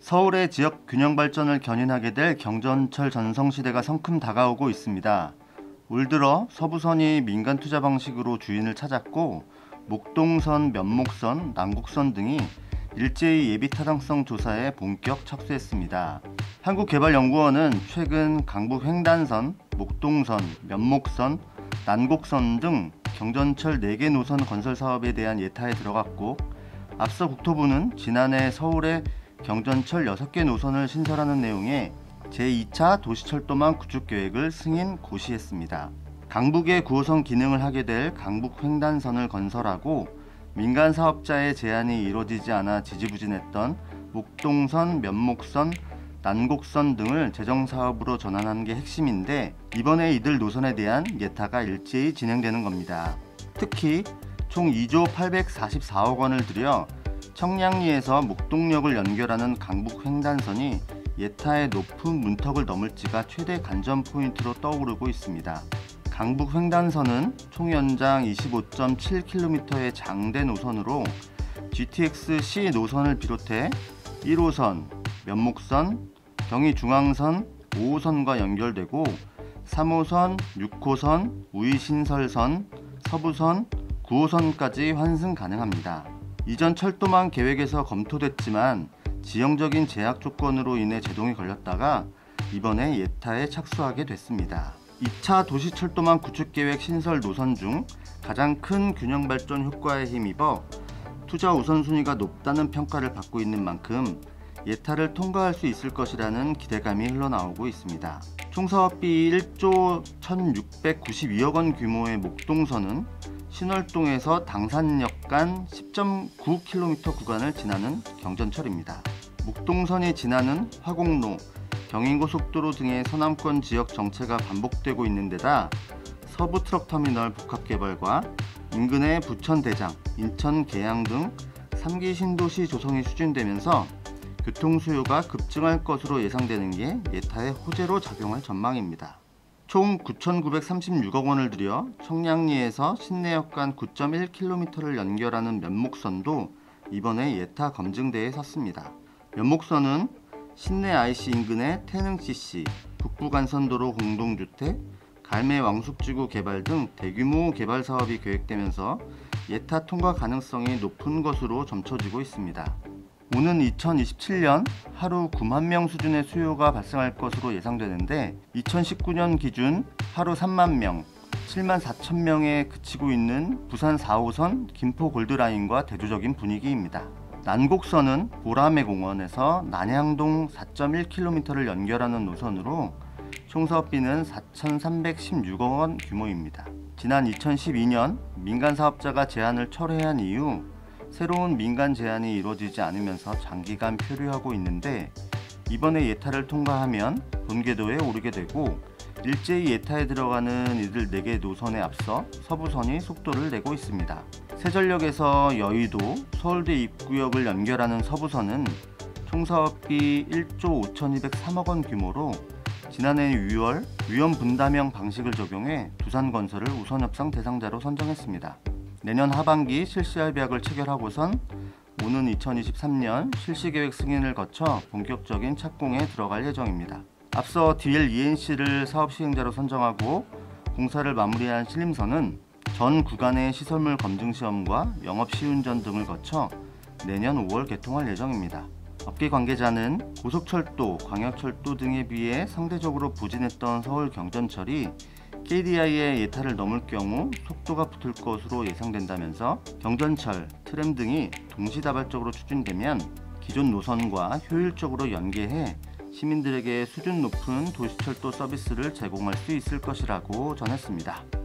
서울의 지역 균형 발전을 견인하게 될 경전철 전성시대가 성큼 다가오고 있습니다. 올 들어 서부선이 민간 투자 방식으로 주인을 찾았고 목동선, 면목선, 남곡선 등이 일제히 예비 타당성 조사에 본격 착수했습니다. 한국개발연구원은 최근 강북 횡단선, 목동선, 면목선, 난곡선 등 경전철 4개 노선 건설 사업에 대한 예타에 들어갔고, 앞서 국토부는 지난해 서울의 경전철 6개 노선을 신설하는 내용의 제2차 도시철도망 구축계획을 승인 고시했습니다. 강북의 9호선 기능을 하게 될 강북 횡단선을 건설하고 민간 사업자의 제안이 이루어지지 않아 지지부진했던 목동선, 면목선, 난곡선 등을 재정사업으로 전환하는 게 핵심인데, 이번에 이들 노선에 대한 예타가 일제히 진행되는 겁니다. 특히 총 2조 844억 원을 들여 청량리에서 목동역을 연결하는 강북 횡단선이 예타의 높은 문턱을 넘을지가 최대 관전 포인트로 떠오르고 있습니다. 강북 횡단선은 총 연장 25.7km의 장대 노선으로 GTX-C 노선을 비롯해 1호선, 면목선, 경의중앙선 5호선과 연결되고 3호선, 6호선, 우이신설선, 서부선, 9호선까지 환승 가능합니다. 이전 철도망 계획에서 검토됐지만 지형적인 제약 조건으로 인해 제동이 걸렸다가 이번에 예타에 착수하게 됐습니다. 2차 도시철도망 구축계획 신설 노선 중 가장 큰 균형 발전 효과에 힘입어 투자 우선순위가 높다는 평가를 받고 있는 만큼 예타를 통과할 수 있을 것이라는 기대감이 흘러나오고 있습니다. 총 사업비 1조 1692억 원 규모의 목동선은 신월동에서 당산역 간 10.9km 구간을 지나는 경전철입니다. 목동선이 지나는 화곡로, 경인고속도로 등의 서남권 지역 정체가 반복되고 있는 데다 서부 트럭터미널 복합개발과 인근의 부천대장, 인천 계양 등 3기 신도시 조성이 추진되면서 교통수요가 급증할 것으로 예상되는 게 예타의 호재로 작용할 전망입니다. 총 9,936억 원을 들여 청량리에서 신내역 간 9.1km를 연결하는 면목선도 이번에 예타 검증대에 섰습니다. 면목선은 신내 IC 인근의 태릉CC, 북부간선도로 공동주택, 갈매 왕숙지구 개발 등 대규모 개발 사업이 계획되면서 예타 통과 가능성이 높은 것으로 점쳐지고 있습니다. 오는 2027년 하루 9만 명 수준의 수요가 발생할 것으로 예상되는데, 2019년 기준 하루 3만 명, 7만 4천 명에 그치고 있는 부산 4호선 김포 골드라인과 대조적인 분위기입니다. 난곡선은 보라매공원에서 난향동 4.1km를 연결하는 노선으로 총 사업비는 4,316억 원 규모입니다. 지난 2012년 민간 사업자가 제안을 철회한 이후 새로운 민간 제안이 이루어지지 않으면서 장기간 표류하고 있는데, 이번에 예타를 통과하면 본궤도에 오르게 되고 일제히 예타에 들어가는 이들 4개 노선에 앞서 서부선이 속도를 내고 있습니다. 세전역에서 여의도, 서울대 입구역을 연결하는 서부선은 총 사업비 1조 5,203억 원 규모로 지난해 6월 위험 분담형 방식을 적용해 두산건설을 우선협상 대상자로 선정했습니다. 내년 하반기 실시할 계약을 체결하고선 오는 2023년 실시계획 승인을 거쳐 본격적인 착공에 들어갈 예정입니다. 앞서 DL-ENC를 사업 시행자로 선정하고 공사를 마무리한 신림선은 전 구간의 시설물 검증 시험과 영업 시운전 등을 거쳐 내년 5월 개통할 예정입니다. 업계 관계자는 고속철도, 광역철도 등에 비해 상대적으로 부진했던 서울 경전철이 KDI의 예타를 넘을 경우 속도가 붙을 것으로 예상된다면서 경전철, 트램 등이 동시다발적으로 추진되면 기존 노선과 효율적으로 연계해 시민들에게 수준 높은 도시철도 서비스를 제공할 수 있을 것이라고 전했습니다.